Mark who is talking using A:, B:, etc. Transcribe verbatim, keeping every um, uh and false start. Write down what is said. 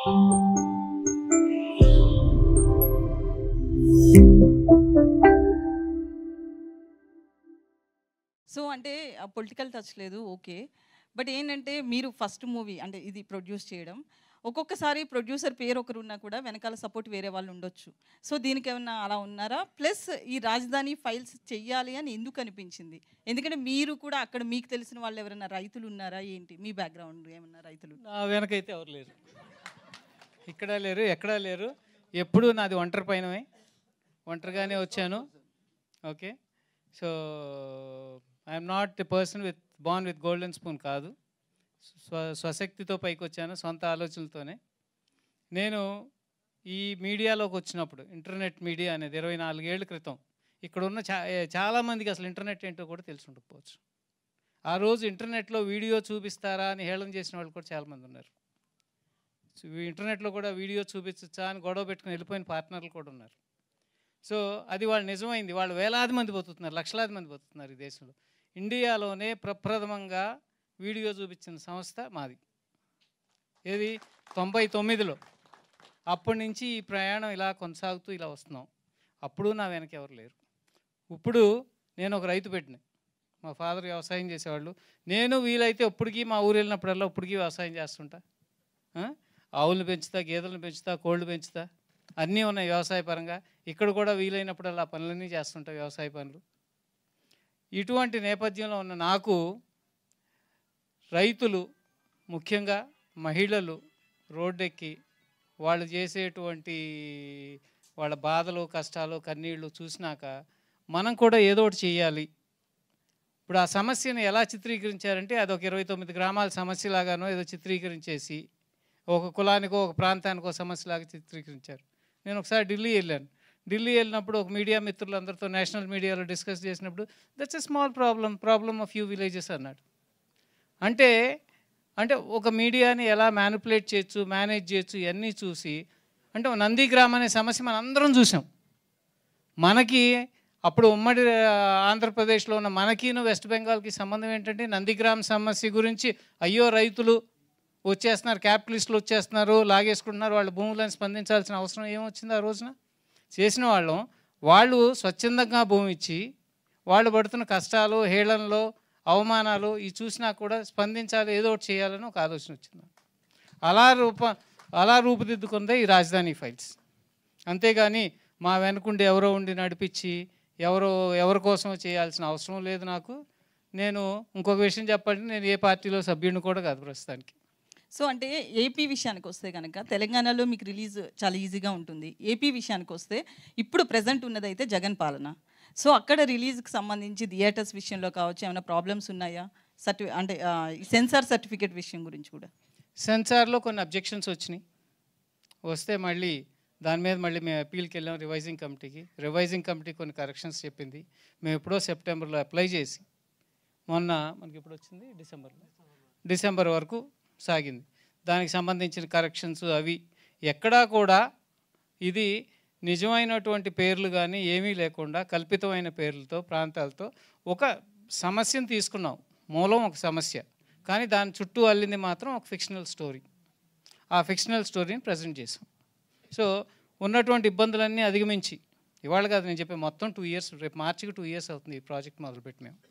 A: So అంటే ఆ political touch లేదు ఓకే. బట్ ఏంటంటే మీరు ఫస్ట్ మూవీ అంటే ఇది ప్రొడ్యూస్ చేయడం. ఒక్కొక్కసారి ప్రొడ్యూసర్ పేరు ఒకరు ఉన్నా కూడా వెనకాల సపోర్ట్ వేరే వాళ్ళు ఉండొచ్చు. సో దీనికి ఏమన్నా అలా ఉన్నారా? ప్లస్ ఈ రాజధాని ఫైల్స్ చెయ్యాలి అని ఎందుకు అనిపించింది? ఎందుకంటే మీరు కూడా అక్కడ మీకు తెలిసిన వాళ్ళు ఎవరైనా రైతులు ఉన్నారా ఏంటి? మీ బ్యాక్‌గ్రౌండ్ ఏమన్నా రైతులు?
B: నా వెనకైతే ఎవరు లేరు. ఇక్కడ లేరు, ఎక్కడా లేరు. ఎప్పుడూ నాది ఒంటరి పయనమే. ఒంటరిగానే వచ్చాను. Okay. So I'm not a person with born with golden spoon కాదు. స్వ స్వశక్తితో పైకొచ్చాను, సొంత ఆలోచనలతోనే. నేను ఈ మీడియాలోకి వచ్చినప్పుడు ఇంటర్నెట్ మీడియా అనేది ఇరవై నాలుగేళ్ల క్రితం ఇక్కడున్న చా చాలామందికి అసలు ఇంటర్నెట్ ఏంటో కూడా తెలిసి ఉండకపోవచ్చు. ఆ రోజు ఇంటర్నెట్లో వీడియో చూపిస్తారా అని హేళన చేసిన వాళ్ళు కూడా చాలామంది ఉన్నారు. ఇంటర్నెట్లో కూడా వీడియో చూపించచ్చా అని గొడవ పెట్టుకుని వెళ్ళిపోయిన పార్ట్నర్లు కూడా ఉన్నారు. సో అది వాళ్ళు నిజమైంది. వాళ్ళు వేలాది మంది బతుకుతున్నారు, లక్షలాది మంది బతుకుతున్నారు ఈ దేశంలో. ఇండియాలోనే ప్రప్రథమంగా వీడియో చూపించిన సంస్థ మాది. ఏది తొంభై తొమ్మిదిలో. అప్పటి నుంచి ఈ ప్రయాణం ఇలా కొనసాగుతూ ఇలా వస్తున్నాం. అప్పుడు నా వెనక ఎవరు లేరు. ఇప్పుడు నేను ఒక రైతు పెట్టిన, మా ఫాదర్ వ్యవసాయం చేసేవాళ్ళు. నేను వీలైతే ఇప్పటికీ మా ఊరు వెళ్ళినప్పుడల్లా ఇప్పటికీ వ్యవసాయం చేస్తుంటా. ఆవులను పెంచుతా, గేదెలను పెంచుతా, కోళ్ళు పెంచుతా, అన్నీ ఉన్నాయి వ్యవసాయ పరంగా. ఇక్కడ కూడా వీలైనప్పుడల్లా పనులన్నీ చేస్తుంటా, వ్యవసాయ పనులు. ఇటువంటి నేపథ్యంలో ఉన్న నాకు రైతులు, ముఖ్యంగా మహిళలు రోడ్డెక్కి వాళ్ళు చేసేటువంటి వాళ్ళ బాధలు, కష్టాలు, కన్నీళ్ళు చూసినాక మనం కూడా ఏదో ఒకటి చేయాలి. ఇప్పుడు ఆ సమస్యను ఎలా చిత్రీకరించారంటే అదొక ఇరవై తొమ్మిది గ్రామాల సమస్యలాగానో ఏదో చిత్రీకరించేసి ఒక కులానికో ఒక ప్రాంతానికో సమస్యలాగా చిత్రీకరించారు. నేను ఒకసారి ఢిల్లీ వెళ్ళాను. ఢిల్లీ వెళ్ళినప్పుడు ఒక మీడియా మిత్రులందరితో నేషనల్ మీడియాలో డిస్కస్ చేసినప్పుడు that's a small problem problem of few villages అన్నాడు. అంటే అంటే ఒక మీడియాని ఎలా మ్యానిపులేట్ చేయొచ్చు, మేనేజ్ చేయొచ్చు ఇవన్నీ చూసి, అంటే నందిగ్రామ్ అనే సమస్య మనం అందరం చూసాం. మనకి అప్పుడు ఉమ్మడి ఆంధ్రప్రదేశ్లో ఉన్న మనకిను వెస్ట్ బెంగాల్కి సంబంధం ఏంటంటే నందిగ్రామ్ సమస్య గురించి అయ్యో రైతులు వచ్చేస్తున్నారు, క్యాపిటలిస్టులు వచ్చేస్తున్నారు, లాగేసుకుంటున్నారు, వాళ్ళ భూములను స్పందించాల్సిన అవసరం ఏమొచ్చింది ఆ రోజున? చేసిన వాళ్ళం వాళ్ళు స్వచ్ఛందంగా భూమి ఇచ్చి వాళ్ళు పడుతున్న కష్టాలు, హేళనలు, అవమానాలు ఇవి చూసినా కూడా స్పందించాలి, ఏదో ఒకటి చేయాలని ఒక ఆలోచన వచ్చింది. అలా రూప అలా రూపుదిద్దుకుందే ఈ రాజధాని ఫైల్స్. అంతేగాని మా వెనుకుండి ఎవరో ఉండి నడిపించి ఎవరో ఎవరి కోసమో చేయాల్సిన అవసరం లేదు నాకు. నేను ఇంకొక విషయం చెప్పాలంటే నేను ఏ పార్టీలో సభ్యుడిని కూడా కాదు ప్రస్తుతానికి.
A: సో అంటే ఏపీ విషయానికి వస్తే కనుక తెలంగాణలో మీకు రిలీజ్ చాలా ఈజీగా ఉంటుంది. ఏపీ విషయానికి వస్తే ఇప్పుడు ప్రజెంట్ ఉన్నదైతే జగన్ పాలన. సో అక్కడ రిలీజ్కి సంబంధించి థియేటర్స్ విషయంలో కావచ్చు ఏమైనా ప్రాబ్లమ్స్ ఉన్నాయా? సర్టి అంటే సెన్సార్ సర్టిఫికేట్ విషయం గురించి కూడా
B: సెన్సార్లో కొన్ని అబ్జెక్షన్స్ వచ్చినాయి. వస్తే మళ్ళీ దాని మీద మళ్ళీ మేము అప్పీల్కి వెళ్ళాం రివైజింగ్ కమిటీకి. రివైజింగ్ కమిటీ కొన్ని కరెక్షన్స్ చెప్పింది. మేము ఎప్పుడో సెప్టెంబర్లో అప్లై చేసి మొన్న మనకి ఎప్పుడు వచ్చింది డిసెంబర్లో డిసెంబర్ వరకు సాగింది. దానికి సంబంధించిన కరెక్షన్స్ అవి ఎక్కడా కూడా ఇది నిజమైనటువంటి పేర్లు కానీ ఏమీ లేకుండా కల్పితమైన పేర్లతో ప్రాంతాలతో ఒక సమస్యను తీసుకున్నాం. మూలం ఒక సమస్య, కానీ దాని చుట్టూ అల్లింది మాత్రం ఒక ఫిక్షనల్ స్టోరీ. ఆ ఫిక్షనల్ స్టోరీని ప్రజెంట్ చేసాం. సో ఉన్నటువంటి ఇబ్బందులన్నీ అధిగమించి ఇవాళ కాదు నేను చెప్పే మొత్తం టూ ఇయర్స్ రేపు మార్చికి టూ ఇయర్స్ అవుతుంది ఈ ప్రాజెక్ట్ మొదలుపెట్టి మేము.